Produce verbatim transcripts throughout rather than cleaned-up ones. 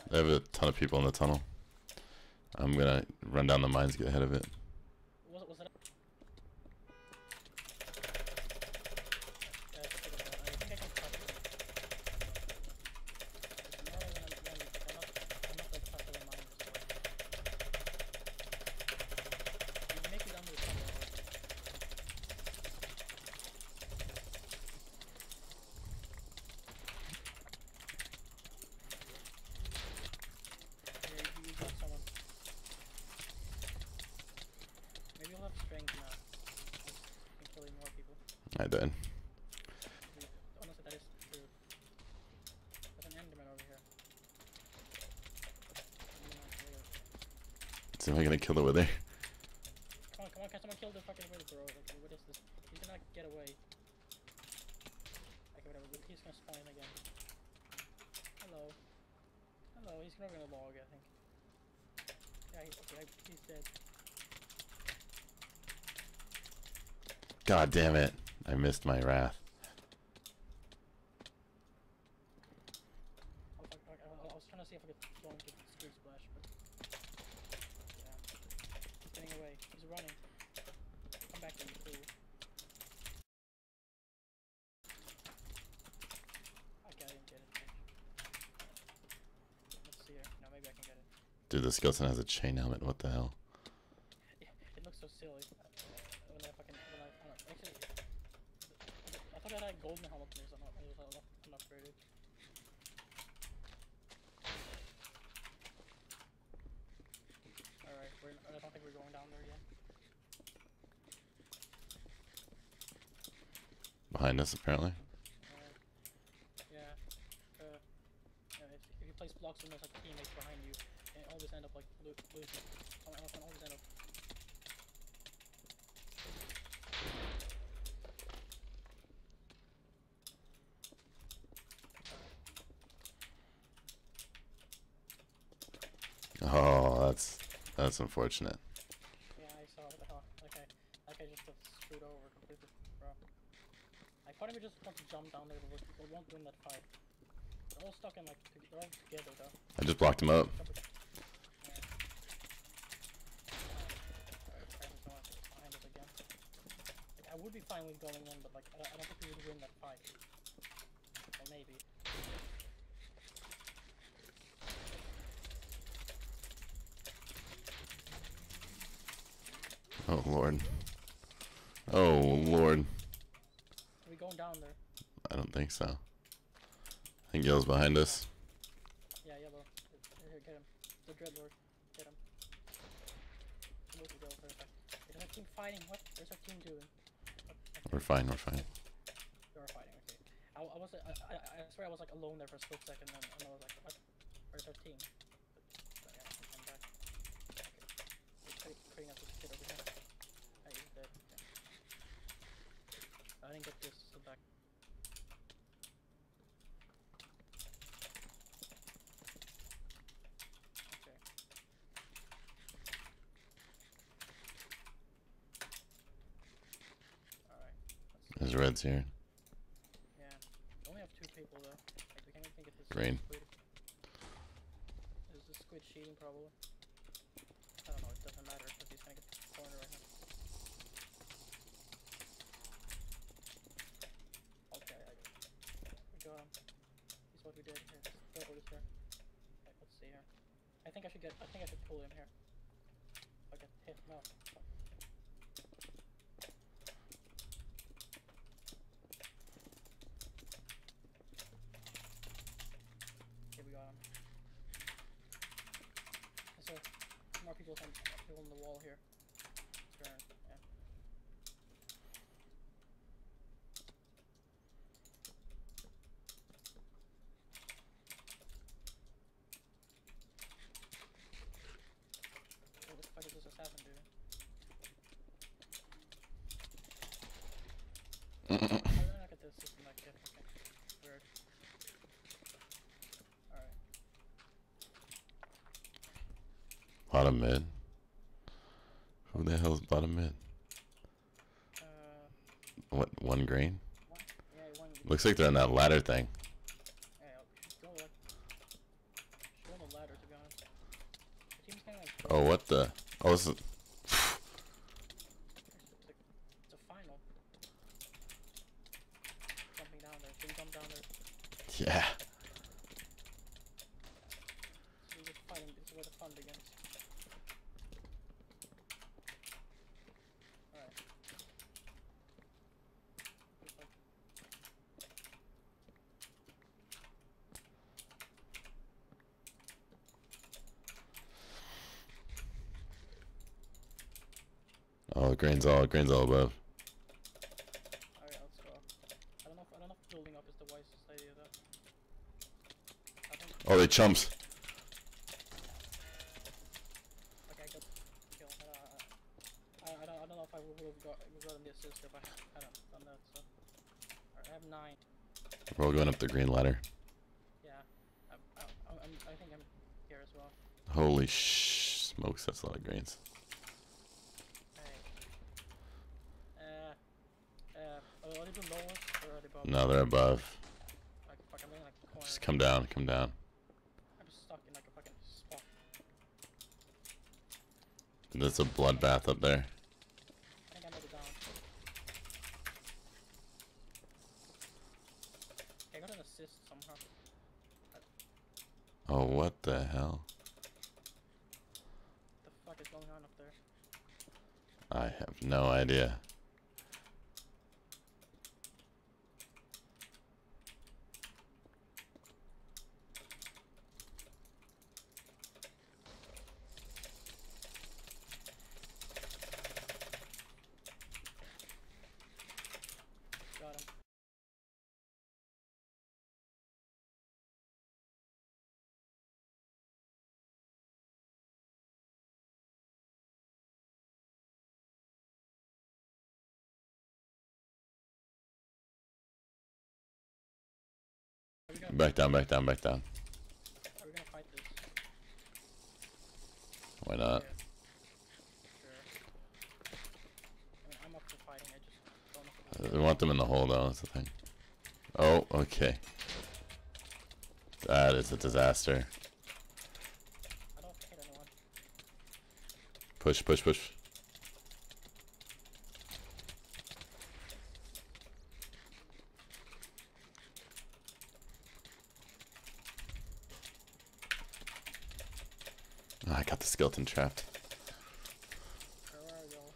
They have a ton of people in the tunnel. I'm gonna run down the mines, get ahead of it. Was, was it? I did. Honestly, that is true. There's an Enderman over here. So am I gonna kill it with there? Come on, come on, can someone kill the fucking wizard, bro? Like, what is this? He's gonna get away. Okay, whatever, but he's gonna spawn in again. Hello. Hello, he's gonna gonna log, I think. Yeah, he, okay, he's dead. God damn it. I missed my wrath. I was, I, I, I was trying to see if I could go into Squid Splash, but yeah. He's getting away. He's running. Come back to me, too. Okay, I didn't get it. Let's see here. No, maybe I can get it. Dude, this skeleton has a chain helmet. What the hell? Yeah, it looks so silly. When I fucking, when I, I don't know. Actually, I thought I had golden helmet on I'm not, I'm not upgraded. Alright, we're, I don't think we're going down there yet. Behind us, apparently. Uh, yeah. Uh, yeah if, if you place blocks and there's like teammates behind you, and always end up like lo losing. I can always end up. Oh, that's that's unfortunate. Yeah, I saw what the hell. Okay, that guy just got screwed over completely, bro. I thought he just want to jump down there, but we won't win that fight. They're all stuck in like, they're all together though. I just blocked him up. Yeah. Alright, behind us again. Like, I would be fine with going in, but like, I, I don't think we would win that fight. Or maybe. Oh lord. Oh lord. Are we going down there? I don't think so. I think Yellow's behind us. Yeah, Yellow. Here, here, get him. The Dreadlord. Get him. We'll go perfect. Is our team fighting? What? Where's our team doing? What? Okay. We're fine, we're fine. You're fighting, okay. I, I was, I, I, I swear I was like alone there for a split second, and, and I was like, what? Where's our team? But, but yeah, I'm back. Okay. We're creating up this kid over here. Hey, he's dead. Okay. I didn't get this, so back. Okay. Alright. There's reds here. Yeah. We only have two people though. Like, we can't even get this Green. squid. Is the squid cheating probably? I don't know, it doesn't matter because he's gonna get the corner right now. Okay, I we got him. Here's what we did here. What is here? Okay, let's see here. I think I should get I think I should pull him here. Okay, hit no. Okay, we got him. So more people on people on the wall here. Turn, yeah. What the fuck is this assassin doing? How did I not get this system back yet? Okay. Weird. Alright. Bottom mid. Who the hell's bottom mid? Uh, What, one green? one? Yeah, one. Looks like they're on that ladder thing. Yeah, we should go like. Should go on the ladder. kind of. Oh, what the? Oh, this is. It's a final. Jumping down there. Can you jump down there? Yeah. So we're just fighting. This is where the fun begins. Alright. Just like. Oh, green's all, green's all above. Alright, let's go. I don't know if I don't know if building up is the wisest idea though. I think. Oh, they chumps. Okay, I got kill. Uh, I, I don't I don't know if I would have got would gotten the assist if I hadn't done that. So. Alright, I have nine. We're all going up the green ladder. Yeah. I, I, I'm, I think I'm here as well. Holy sh smokes, that's a lot of greens. Uh, uh, are they below us or are they above? No, they're above. Like, fuck, I'm in like a corner. Just come down, come down. I'm stuck in like a fucking spot. There's a bloodbath up there. I think I made it down. Okay, I got an assist somehow. Oh, what the hell? What the fuck is going on up there? I have no idea. Got him. Are we gonna, Back down, back down, back down. are we gonna fight this? Why not? Yeah. Sure. I mean, I'm up for fighting, I just don't know if it's We want them in the hole though, that's the thing. Oh, okay. That is a disaster. I don't hit anyone. Push, push, push. Oh, I got the skeleton trapped. Where are y'all?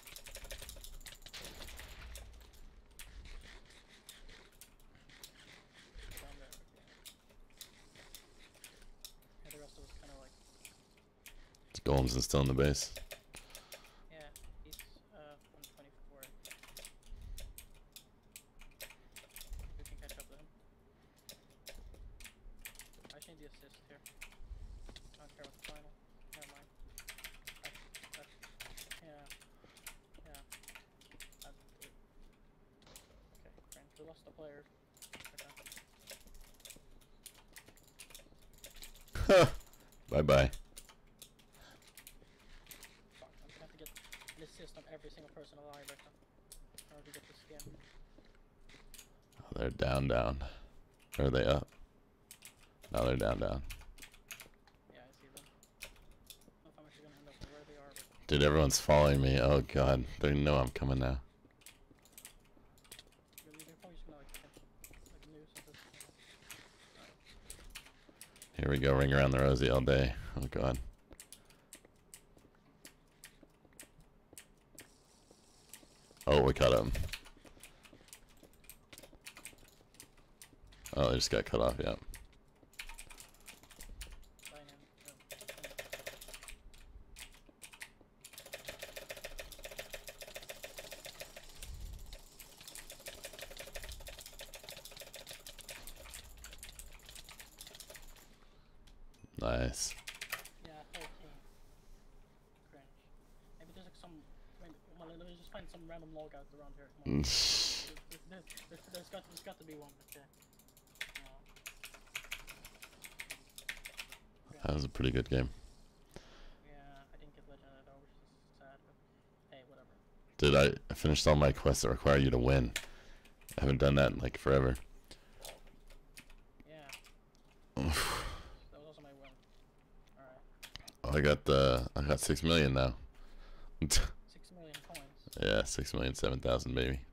Down there, okay. Yeah, the rest of us kinda like, Golem's is still in the base. yeah, he's uh one twenty-four. We can catch up to him. I should need the assist here. I don't care about the final. Never mind. That, that, yeah. Yeah. That's it. Okay, cringe. We lost the player. Okay. Bye bye. Fuck, I'm gonna have to get an assist on every single person alive right now. In order to get this skin. Oh, they're down, down. Or are they up? No, they're down, down. Yeah, I see them. I don't know if I'm actually gonna end up where they are, but Dude, everyone's following me. Oh god, they know I'm coming now. you're, you're probably just gonna like catch like news of this. Here we go, ring around the rosy all day. Oh god. Oh, we cut him. Oh, they just got cut off, yeah. Dynamic. Nice. Yeah, thirteen. Cringe. Maybe there's like some. Maybe, well, let me just find some random log out around here. Come on. There's, there's, there's, there's got there's got to be one. Okay. No. That was a pretty good game. Yeah, I didn't get legend at all, which is sad. But hey, whatever. Dude, I, I finished all my quests that require you to win. I haven't done that in like forever. Yeah. That was also my win. Alright. I got the. I got six million now. Six million coins. Yeah, six million seven thousand, baby.